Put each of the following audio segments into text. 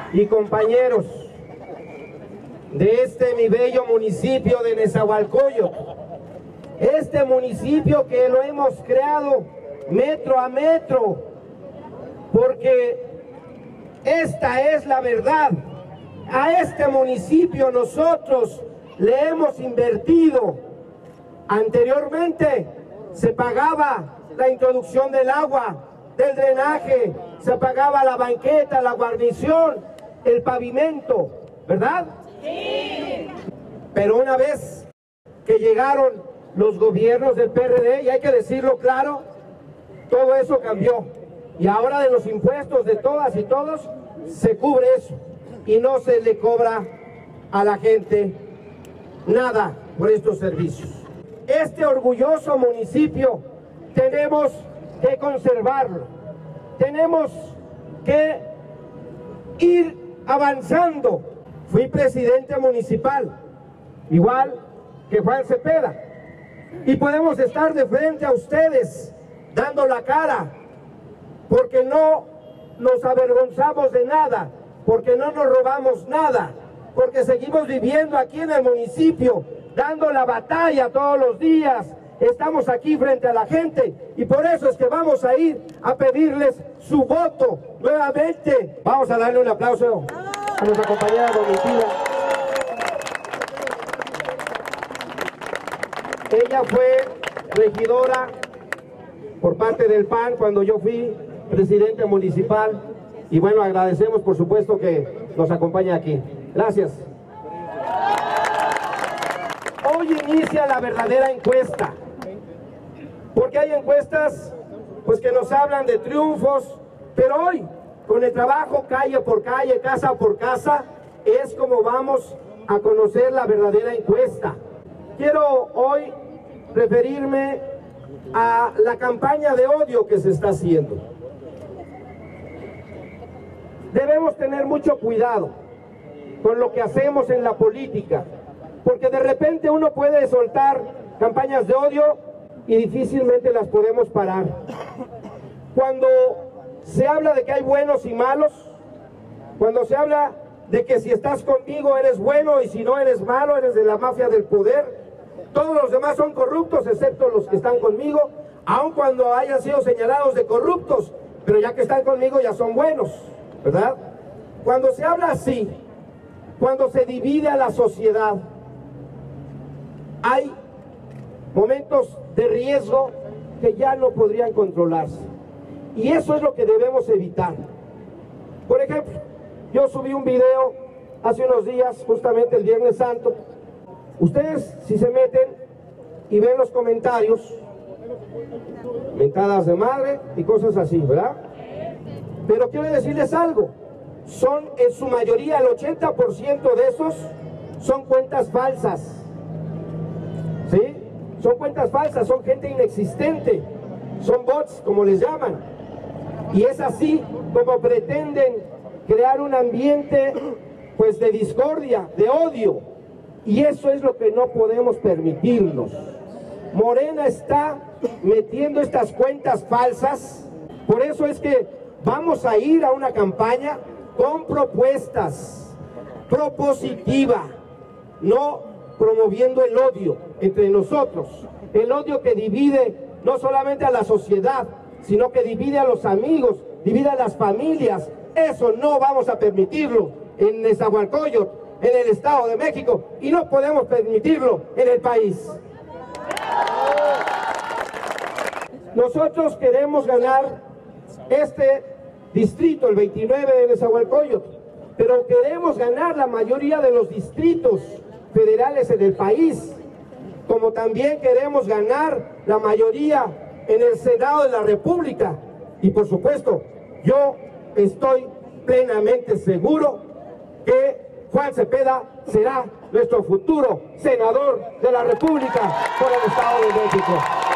y compañeros de este mi bello municipio de Nezahualcóyotl, este municipio que lo hemos creado metro a metro, porque esta es la verdad. A este municipio nosotros le hemos invertido. Anteriormente se pagaba la introducción del agua, del drenaje, se pagaba la banqueta, la guarnición, el pavimento, ¿verdad? Sí. Pero una vez que llegaron los gobiernos del PRD, y hay que decirlo claro, todo eso cambió. Y ahora de los impuestos de todas y todos se cubre eso y no se le cobra a la gente nada por estos servicios. Este orgulloso municipio tenemos que conservarlo, tenemos que ir avanzando. Fui presidente municipal, igual que Juan Cepeda, y podemos estar de frente a ustedes dando la cara, porque no nos avergonzamos de nada, porque no nos robamos nada, porque seguimos viviendo aquí en el municipio, dando la batalla todos los días. Estamos aquí frente a la gente y por eso es que vamos a ir a pedirles su voto nuevamente. Vamos a darle un aplauso a nuestra compañera Domitila. Ella fue regidora por parte del PAN cuando yo fui presidente municipal y bueno, agradecemos por supuesto que nos acompañe aquí. Gracias. Hoy inicia la verdadera encuesta, porque hay encuestas pues que nos hablan de triunfos, pero hoy con el trabajo calle por calle, casa por casa, es como vamos a conocer la verdadera encuesta. Quiero hoy referirme a la campaña de odio que se está haciendo. Debemos tener mucho cuidado con lo que hacemos en la política, porque de repente uno puede soltar campañas de odio y difícilmente las podemos parar. Cuando se habla de que hay buenos y malos, cuando se habla de que si estás conmigo eres bueno y si no eres malo, eres de la mafia del poder, todos los demás son corruptos excepto los que están conmigo, aun cuando hayan sido señalados de corruptos, pero ya que están conmigo ya son buenos, ¿verdad? Cuando se habla así, cuando se divide a la sociedad, hay momentos de riesgo que ya no podrían controlarse. Y eso es lo que debemos evitar. Por ejemplo, yo subí un video hace unos días, justamente el Viernes Santo. Ustedes, si se meten y ven los comentarios, mentadas de madre y cosas así, ¿verdad? Pero quiero decirles algo. Son en su mayoría, el 80% de esos son cuentas falsas. ¿Sí? Son cuentas falsas, son gente inexistente, son bots, como les llaman. Y es así como pretenden crear un ambiente pues de discordia, de odio. Y eso es lo que no podemos permitirnos. Morena está metiendo estas cuentas falsas, por eso es que vamos a ir a una campaña con propuestas propositiva, no promoviendo el odio entre nosotros, el odio que divide no solamente a la sociedad, sino que divide a los amigos, divide a las familias. Eso no vamos a permitirlo en Nezahualcóyotl, en el Estado de México, y no podemos permitirlo en el país. Nosotros queremos ganar este distrito, el 29 de Nezahualcóyotl, pero queremos ganar la mayoría de los distritos federales en el país, como también queremos ganar la mayoría en el Senado de la República. Y por supuesto, yo estoy plenamente seguro que Juan Cepeda será nuestro futuro senador de la República por el Estado de México.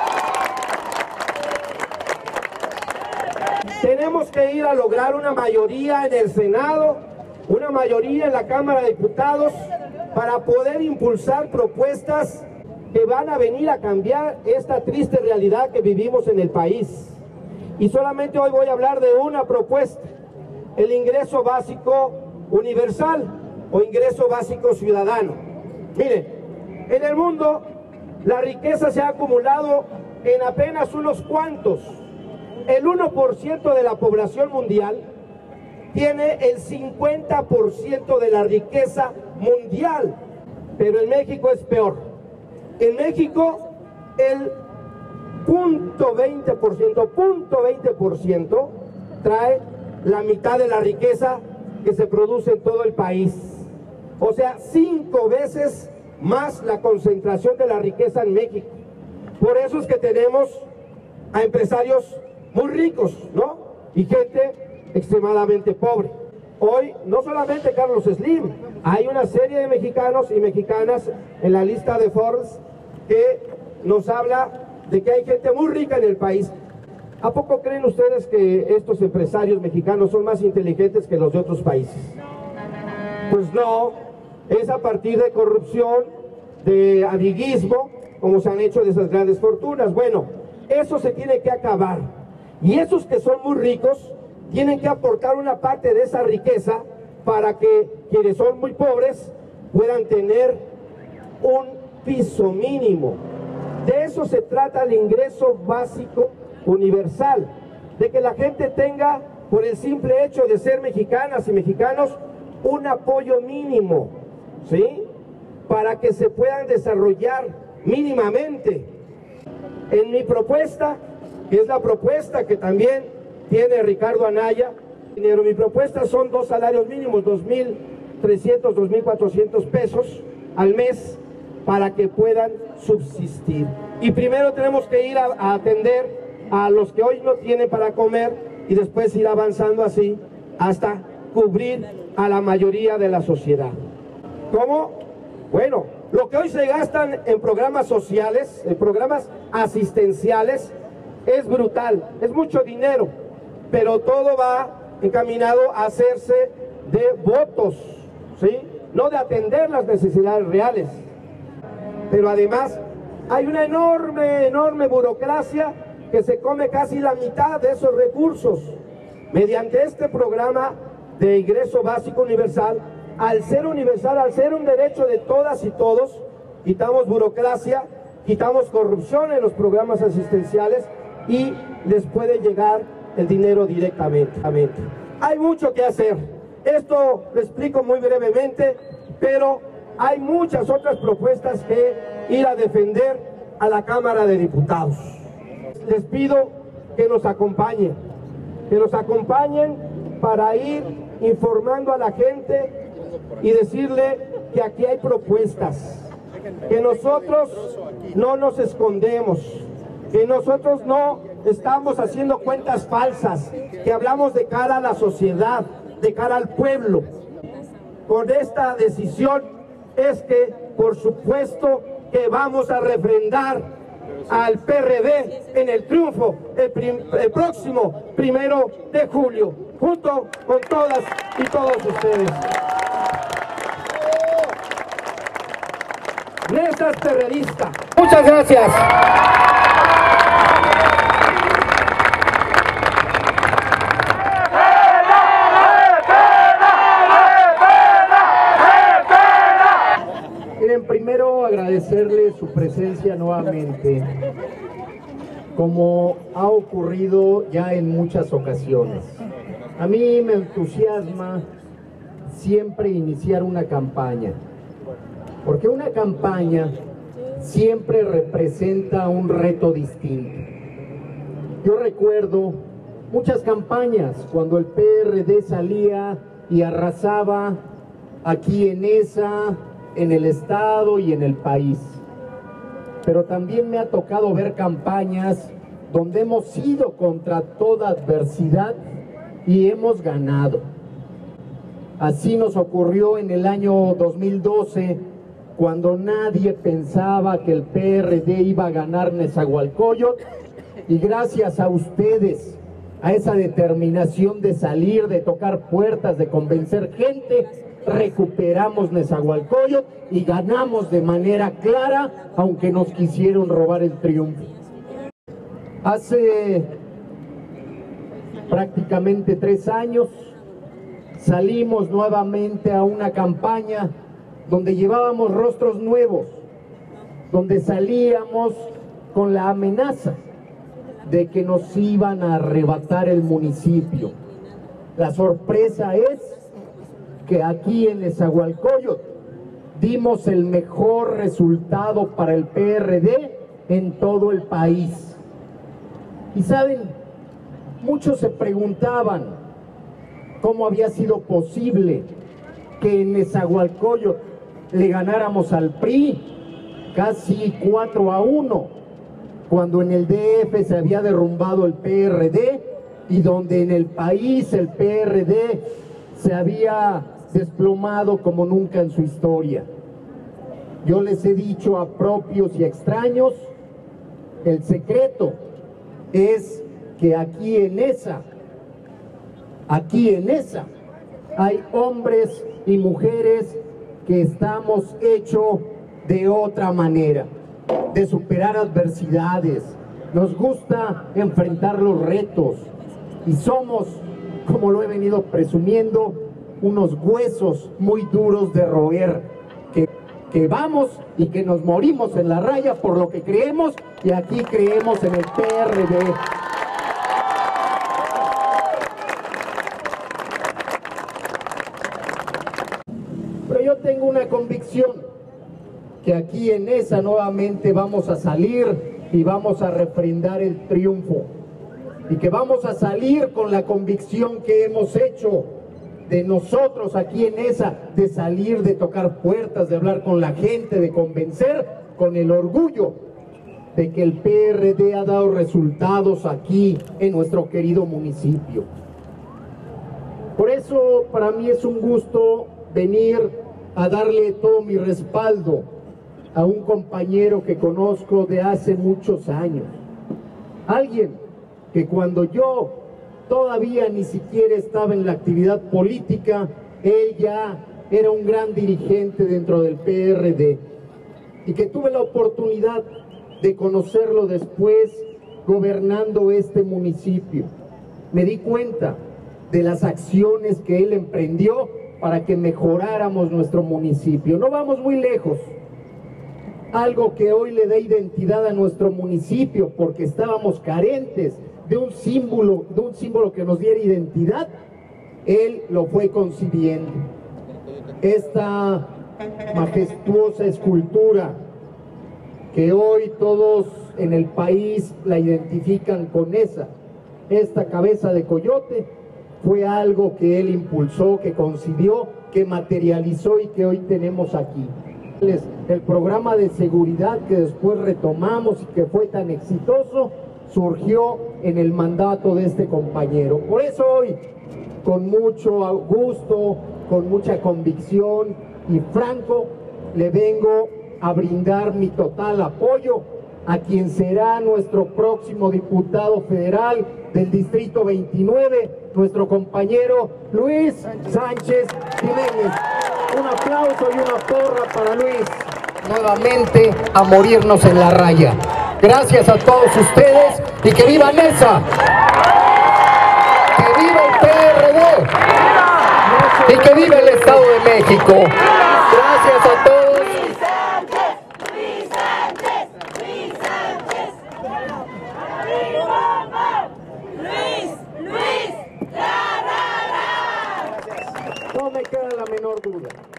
Tenemos que ir a lograr una mayoría en el Senado, una mayoría en la Cámara de Diputados, para poder impulsar propuestas que van a venir a cambiar esta triste realidad que vivimos en el país. Y solamente hoy voy a hablar de una propuesta, el ingreso básico universal o ingreso básico ciudadano. Miren, en el mundo la riqueza se ha acumulado en apenas unos cuantos. El 1% de la población mundial tiene el 50% de la riqueza mundial, pero en México es peor. En México el 0.20% trae la mitad de la riqueza que se produce en todo el país. O sea, 5 veces más la concentración de la riqueza en México. Por eso es que tenemos a empresarios muy ricos, ¿no? Y gente extremadamente pobre. Hoy, no solamente Carlos Slim, hay una serie de mexicanos y mexicanas en la lista de Forbes que nos habla de que hay gente muy rica en el país. ¿A poco creen ustedes que estos empresarios mexicanos son más inteligentes que los de otros países? Pues no, es a partir de corrupción, de amiguismo, como se han hecho de esas grandes fortunas. Bueno, eso se tiene que acabar. Y esos que son muy ricos tienen que aportar una parte de esa riqueza para que quienes son muy pobres puedan tener un piso mínimo. De eso se trata el ingreso básico universal, de que la gente tenga, por el simple hecho de ser mexicanas y mexicanos, un apoyo mínimo, ¿sí? Para que se puedan desarrollar mínimamente. En mi propuesta, que es la propuesta que también tiene Ricardo Anaya, mi propuesta son 2 salarios mínimos, 2.300, 2.400 pesos al mes, para que puedan subsistir. Y primero tenemos que ir a atender a los que hoy no tienen para comer y después ir avanzando así hasta cubrir a la mayoría de la sociedad. ¿Cómo? Bueno, lo que hoy se gastan en programas sociales, en programas asistenciales, es brutal, es mucho dinero, pero todo va encaminado a hacerse de votos, ¿sí? No de atender las necesidades reales. Pero además hay una enorme burocracia que se come casi la mitad de esos recursos. Mediante este programa de ingreso básico universal, al ser universal, al ser un derecho de todas y todos, quitamos burocracia, quitamos corrupción en los programas asistenciales y les puede llegar el dinero directamente. Hay mucho que hacer. Esto lo explico muy brevemente, pero hay muchas otras propuestas que ir a defender a la Cámara de Diputados. Les pido que nos acompañen para ir informando a la gente y decirle que aquí hay propuestas, que nosotros no nos escondemos, que nosotros no estamos haciendo cuentas falsas, que hablamos de cara a la sociedad, de cara al pueblo. Con esta decisión es que, por supuesto, que vamos a refrendar al PRD en el triunfo el próximo 1 de julio, junto con todas y todos ustedes. Néstor Perredista. Muchas gracias. Primero agradecerle su presencia nuevamente, como ha ocurrido ya en muchas ocasiones. A mí me entusiasma siempre iniciar una campaña, porque una campaña siempre representa un reto distinto. Yo recuerdo muchas campañas cuando el PRD salía y arrasaba aquí en en el estado y en el país, pero también me ha tocado ver campañas donde hemos ido contra toda adversidad y hemos ganado. Así nos ocurrió en el año 2012, cuando nadie pensaba que el PRD iba a ganar Nezahualcóyotl, y gracias a ustedes, a esa determinación de salir, de tocar puertas, de convencer gente, recuperamos Nezahualcóyotl y ganamos de manera clara, aunque nos quisieron robar el triunfo. Hace prácticamente 3 años salimos nuevamente a una campaña donde llevábamos rostros nuevos, donde salíamos con la amenaza de que nos iban a arrebatar el municipio. La sorpresa es que aquí en Nezahualcóyotl dimos el mejor resultado para el PRD en todo el país. Y saben, muchos se preguntaban cómo había sido posible que en Nezahualcóyotl le ganáramos al PRI casi 4-1, cuando en el DF se había derrumbado el PRD y donde en el país el PRD se había desplomado como nunca en su historia. Yo les he dicho a propios y extraños, el secreto es que aquí en esa hay hombres y mujeres que estamos hechos de otra manera, de superar adversidades. Nos gusta enfrentar los retos y somos, como lo he venido presumiendo, unos huesos muy duros de roer, que vamos y que nos morimos en la raya por lo que creemos, y aquí creemos en el PRD. Pero yo tengo una convicción, que aquí en esa nuevamente vamos a salir y vamos a refrendar el triunfo, y que vamos a salir con la convicción que hemos hecho de nosotros aquí en esa, de salir, de tocar puertas, de hablar con la gente, de convencer, con el orgullo de que el PRD ha dado resultados aquí en nuestro querido municipio. Por eso para mí es un gusto venir a darle todo mi respaldo a un compañero que conozco de hace muchos años, alguien que cuando yo todavía ni siquiera estaba en la actividad política, él ya era un gran dirigente dentro del PRD, y que tuve la oportunidad de conocerlo después gobernando este municipio. Me di cuenta de las acciones que él emprendió para que mejoráramos nuestro municipio. No vamos muy lejos. Algo que hoy le da identidad a nuestro municipio, porque estábamos carentes de un símbolo que nos diera identidad, él lo fue concibiendo. Esta majestuosa escultura que hoy todos en el país la identifican con esta cabeza de coyote, fue algo que él impulsó, que concibió, que materializó y que hoy tenemos aquí. El programa de seguridad que después retomamos y que fue tan exitoso, surgió en el mandato de este compañero. Por eso hoy, con mucho gusto, con mucha convicción y franco, le vengo a brindar mi total apoyo a quien será nuestro próximo diputado federal del Distrito 29, nuestro compañero Luis Sánchez Jiménez. Un aplauso y una porra para Luis. Nuevamente a morirnos en la raya. Gracias a todos ustedes y que viva Neza, que viva el PRD y que viva el Estado de México. Gracias a todos. Luis Sánchez. No me queda la menor duda.